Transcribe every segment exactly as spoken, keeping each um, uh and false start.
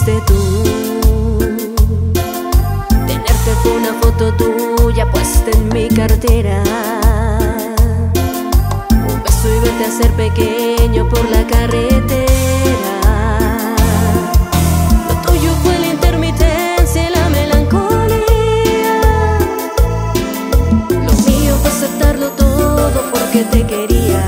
fuiste tú. Tenerte fue una foto tuya puesta en mi cartera. Un beso y verte hacer pequeño por la carretera. Lo tuyo fue la intermitencia y la melancolía. Lo mío fue aceptarlo todo porque te quería.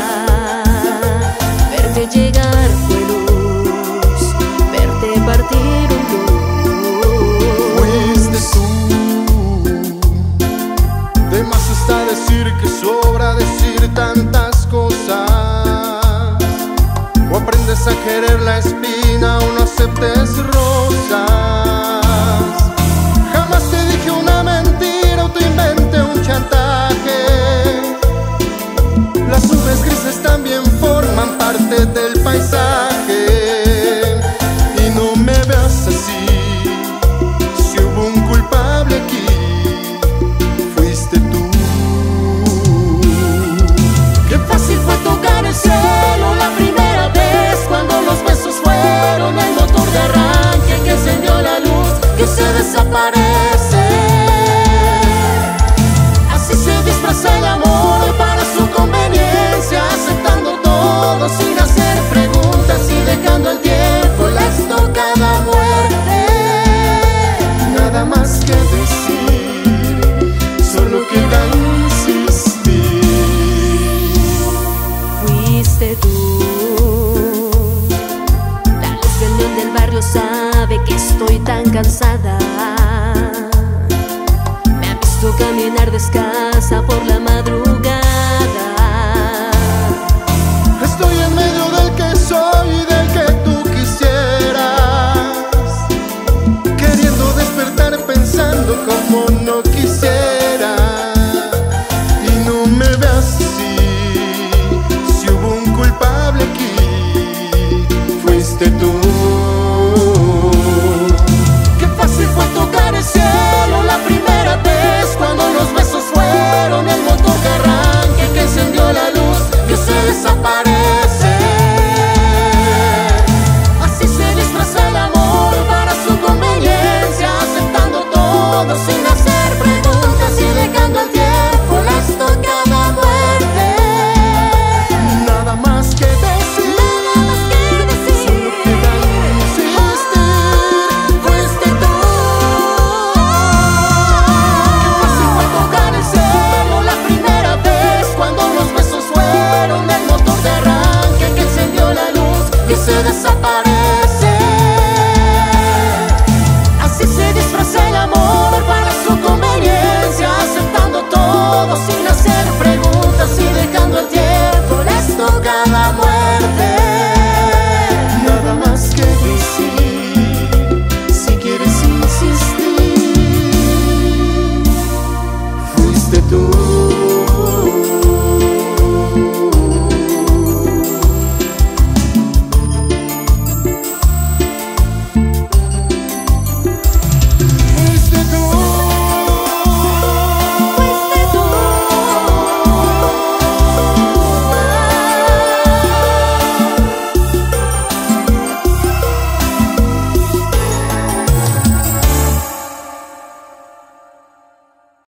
Verte llegar fue luz, verte partir un luz. Fuiste tú. De más está decir que sobra decir tantas cosas. O aprendes a querer la espina o no aceptes rosas. Jamás te dije una mentira o te inventé un chantaje. Las nubes grises también forman parte del paisaje. Y no me veas así, si hubo un culpable aquí, fuiste tú. Qué fácil fue tocar el cielo la primera vez, cuando los besos fueron el motor de arranque que encendió la luz que se desaparece. Así se disfraza el amor para su conveniencia, aceptando todo sin hacer preguntas y dejando el tiempo la estocada muerte. Nada más que decir, solo queda insistir. Fuiste tú. La luz del neón del barrio sabe que estoy tan cansada. Me ha visto caminar descalza por la madrugada.